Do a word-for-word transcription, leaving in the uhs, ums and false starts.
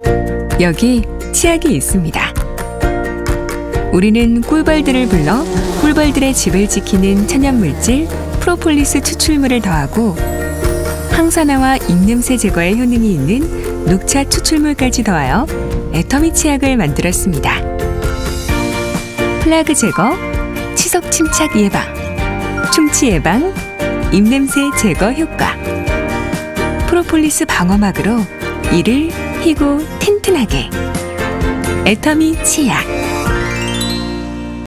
여기 치약이 있습니다. 우리는 꿀벌들을 불러 꿀벌들의 집을 지키는 천연물질 프로폴리스 추출물을 더하고 항산화와 입냄새 제거에 효능이 있는 녹차 추출물까지 더하여 애터미 치약을 만들었습니다. 플라그 제거, 치석 침착 예방, 충치 예방, 입냄새 제거 효과. 프로폴리스 방어막으로 이를 희고 튼튼하게. 애터미 치약.